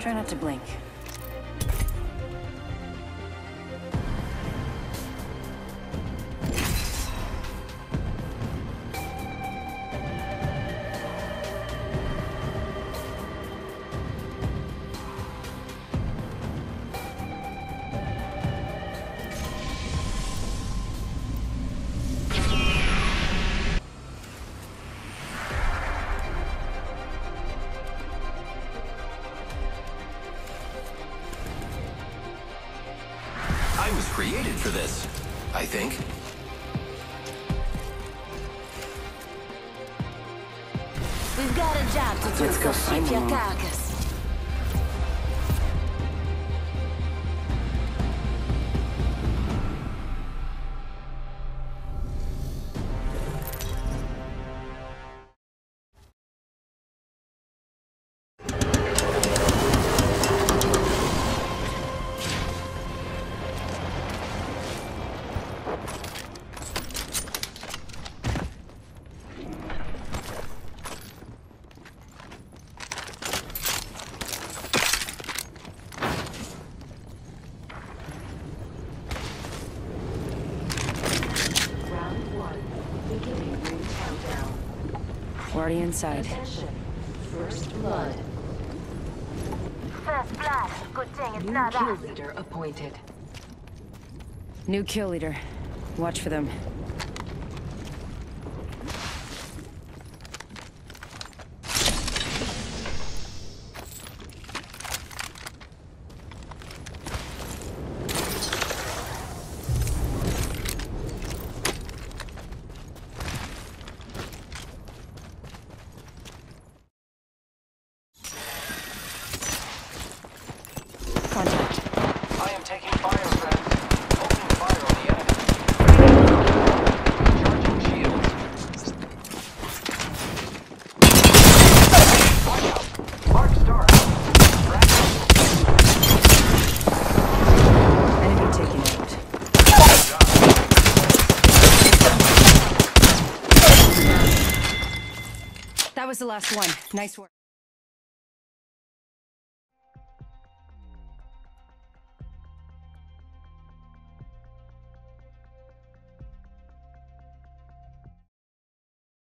Try not to blink. I was created for this, I think. We've got a job to do, Let's go so find ship your them all. carcass. We're already inside. First blood. First blood. Good thing it's New not kill us. leader appointed. New kill leader. Watch for them. Contact. I am taking fire, friends. Opening fire on the enemy. Charging shields. Watch out! Mark star. Enemy taken out. That was the last one. Nice work.